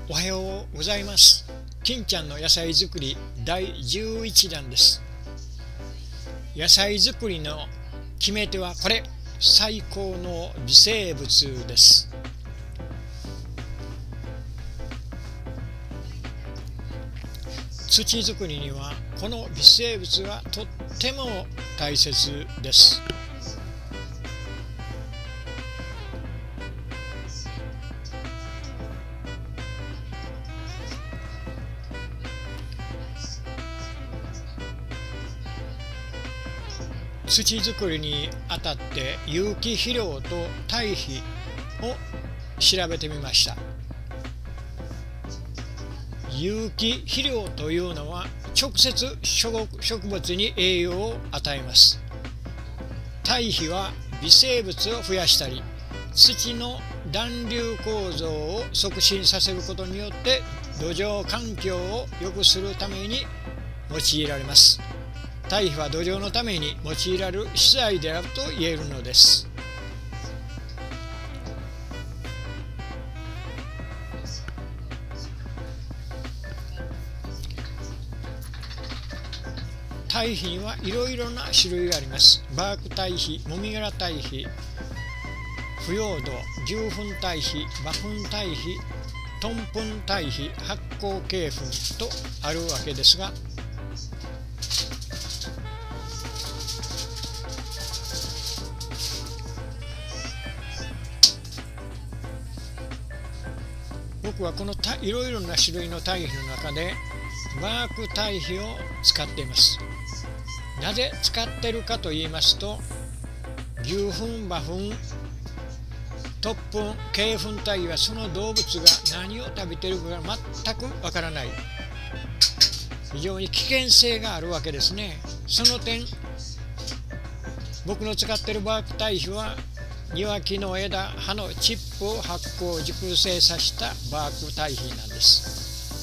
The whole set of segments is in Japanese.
おはようございます。金ちゃんの野菜作り第11弾です。野菜作りの決め手はこれ、最高の微生物です。土作りにはこの微生物がとっても大切です。土作りにあたって有機肥料と堆肥を調べてみました。有機肥料というのは直接植物に栄養を与えます。堆肥は微生物を増やしたり、土の暖流構造を促進させることによって土壌環境を良くするために用いられます。堆肥は土壌のために用いられる資材であると言えるのです。堆肥にはいろいろな種類があります。バーク堆肥、もみ殻堆肥、腐葉土、牛糞堆肥、馬糞堆肥、トンプン堆肥、発酵鶏糞とあるわけですが、僕はこのいろいろな種類の堆肥の中でバーク堆肥を使っています。なぜ使っているかと言いますと、牛糞、馬糞、トップン、鶏糞堆肥はその動物が何を食べているかが全くわからない、非常に危険性があるわけですね。その点、僕の使っているバーク堆肥は庭木の枝、葉のチップを発酵熟成させたバーク堆肥なんです。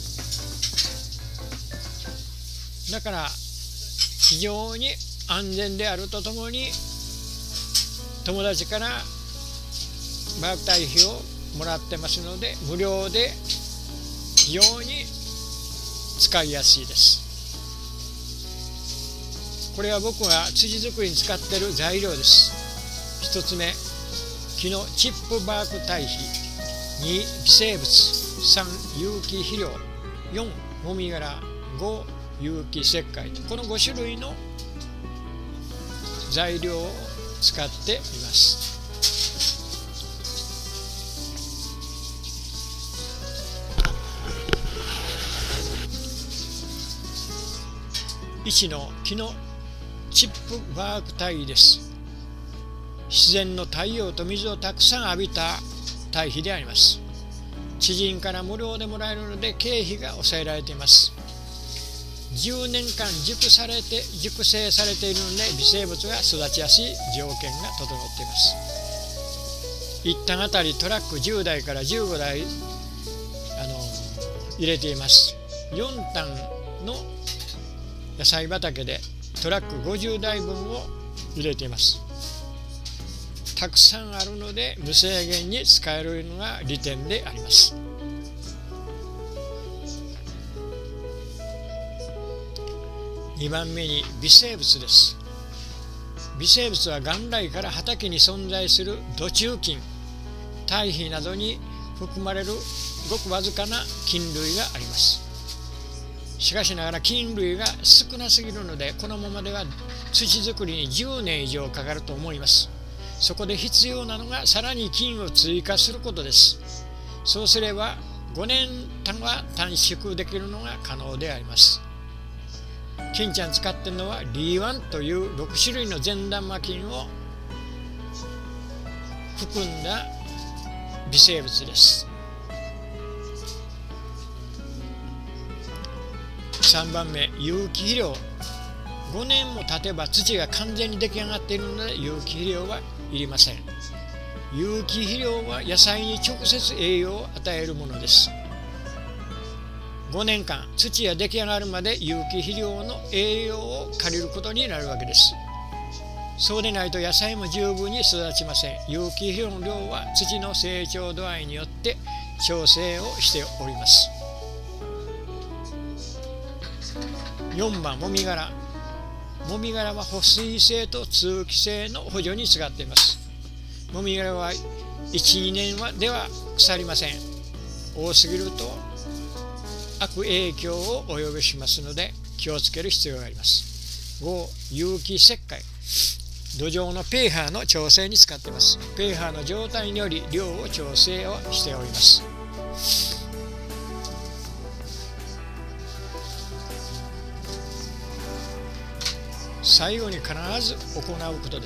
だから非常に安全であるとともに、友達からバーク堆肥をもらってますので、無料で非常に使いやすいです。これは僕が土作りに使っている材料です。1つ目、木のチップバーク堆肥、2微生物、3有機肥料、4もみ殻、5有機石灰、この5種類の材料を使っています。1の木のチップバーク堆肥です。自然の太陽と水をたくさん浴びた堆肥であります。知人から無料でもらえるので経費が抑えられています。10年間熟成されているので微生物が育ちやすい条件が整っています。1単あたりトラック10台から15台入れています。4単の野菜畑でトラック50台分を入れています。たくさんあるので無制限に使えるのが利点であります。2番目に微生物です。微生物は元来から畑に存在する土中菌、堆肥などに含まれるごくわずかな菌類があります。しかしながら菌類が少なすぎるので、このままでは土作りに10年以上かかると思います。そこで必要なのがさらに菌を追加することです。そうすれば5年間は短縮できるのが可能であります。金ちゃん使っているのはリーワンという6種類の善玉菌を含んだ微生物です。3番目、有機肥料。5年も経てば土が完全に出来上がっているので有機肥料はいりません。有機肥料は野菜に直接栄養を与えるものです。5年間土が出来上がるまで有機肥料の栄養を借りることになるわけです。そうでないと野菜も十分に育ちません。有機肥料の量は土の成長度合いによって調整をしております。4番もみ殻。もみ殻は保水性と通気性の補助に使っています。もみ殻は 1,2 年では腐りません。多すぎると悪影響を及ぼしますので気をつける必要があります。5、有機石灰。土壌の pH の調整に使っています。pH の状態により量を調整をしております。最後に必ず行うことです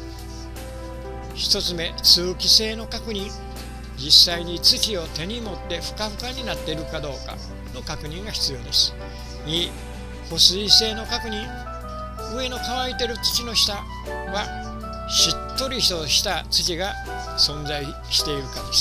。1つ目、通気性の確認。実際に土を手に持ってふかふかになっているかどうかの確認が必要です。2、保水性の確認。上の乾いている土の下はしっとりとした土が存在しているかです。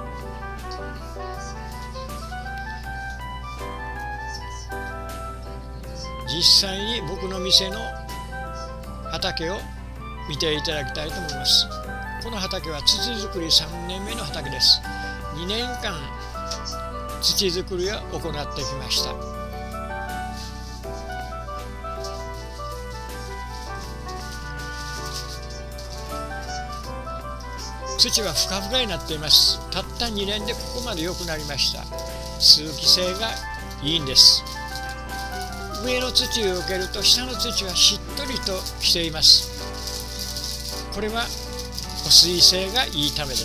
実際に僕の店の畑を見ていただきたいと思います。この畑は土作り3年目の畑です。2年間土作りを行ってきました。土はふかふかになっています。たった2年でここまで良くなりました。通気性がいいんです。上の土を受けると下の土はしっとりとしています。これは保水性がいいためです。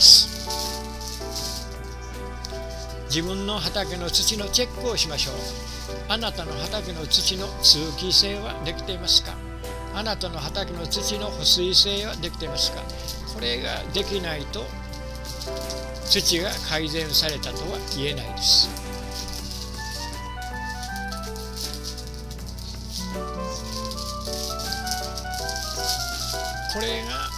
自分の畑の土のチェックをしましょう。あなたの畑の土の通気性はできていますか？あなたの畑の土の保水性はできていますか？これができないと土が改善されたとは言えないです。これが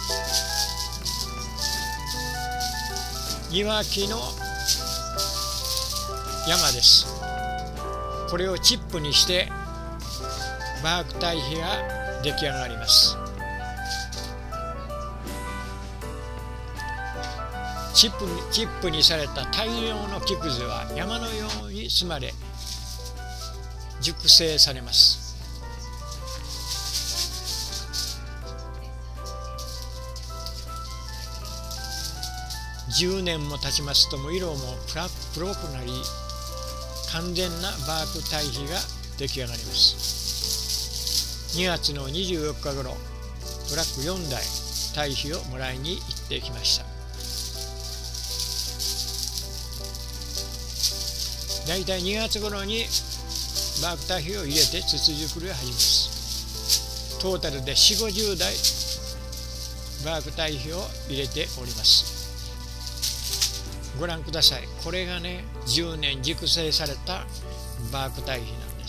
庭木の山です。これをチップにしてバーク堆肥が出来上がります。チップにされた大量の木くずは山のように積まれ熟成されます。10年も経ちますとも色も黒くなり完全なバーク堆肥が出来上がります。2月の24日頃トラック4台堆肥をもらいに行ってきました。だいたい2月頃にバーク堆肥を入れて土作りを始めます。トータルで4、50台バーク堆肥を入れております。ご覧ください。これがね、10年熟成されたバーク堆肥なんです。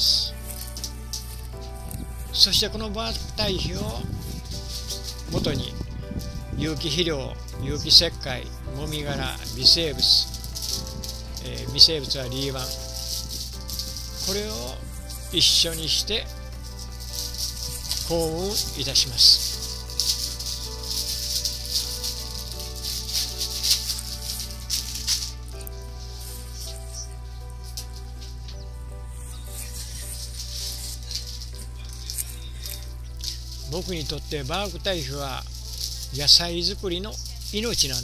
そしてこのバーク堆肥を元に有機肥料、有機石灰、もみ殻、微生物、微生物はリーワン、これを一緒にして耕運いたします。僕にとってバーク堆肥は野菜作りの命なんです。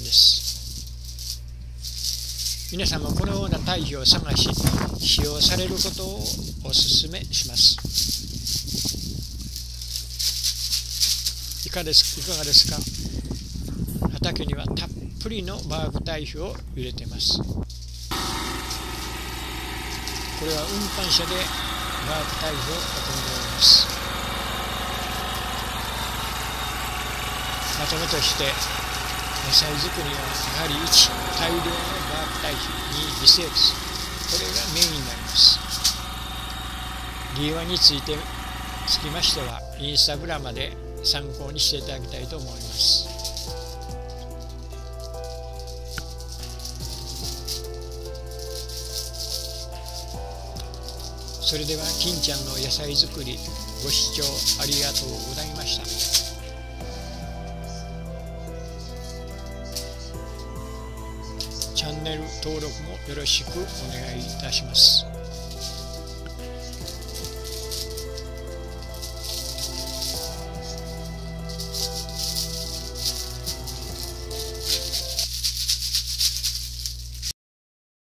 皆さんもこのような堆肥を探し使用されることをお勧めします。いかがですか？畑にはたっぷりのバーク堆肥を入れています。これは運搬車でバーク堆肥を運んでおります。まとめとして野菜作りはやはり1、大量のバーク堆肥、2、微生物、これがメインになります。理由につきましてはインスタグラムで参考にしていただきたいと思います。それでは金ちゃんの野菜作りご視聴ありがとうございました。チャンネル登登録もよろしくお願いいたします。